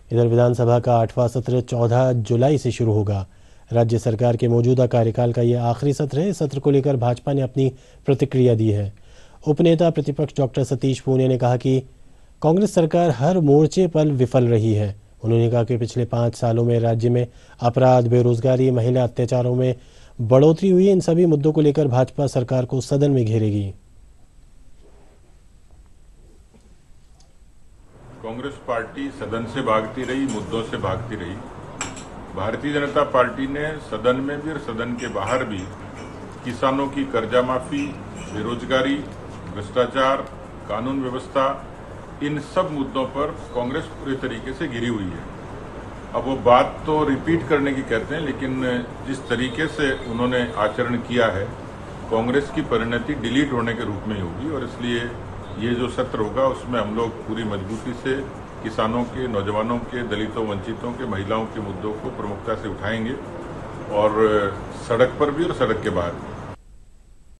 इधर विधानसभा का 8वां सत्र 14 जुलाई से शुरू होगा। राज्य सरकार के मौजूदा कार्यकाल का यह आखिरी सत्र है। इस सत्र को लेकर भाजपा ने अपनी प्रतिक्रिया दी है। उपनेता प्रतिपक्ष डॉक्टर सतीश पूनिया ने कहा कि कांग्रेस सरकार हर मोर्चे पर विफल रही है। उन्होंने कहा कि पिछले 5 सालों में राज्य में अपराध, बेरोजगारी, महिला अत्याचारों में बढ़ोतरी हुई। इन सभी मुद्दों को लेकर भाजपा सरकार को सदन में घेरेगी। कांग्रेस पार्टी सदन से भागती रही, मुद्दों से भागती रही। भारतीय जनता पार्टी ने सदन में भी और सदन के बाहर भी किसानों की कर्जा माफी, बेरोजगारी, भ्रष्टाचार, कानून व्यवस्था, इन सब मुद्दों पर कांग्रेस पूरे तरीके से घिरी हुई है। अब वो बात तो रिपीट करने की कहते हैं, लेकिन जिस तरीके से उन्होंने आचरण किया है, कांग्रेस की परिणति डिलीट होने के रूप में ही होगी। और इसलिए ये जो सत्र होगा उसमें हम लोग पूरी मजबूती से किसानों के, नौजवानों के, दलितों, वंचितों के, महिलाओं के मुद्दों को प्रमुखता से उठाएंगे, और सड़क पर भी और सड़क के बाहर भी।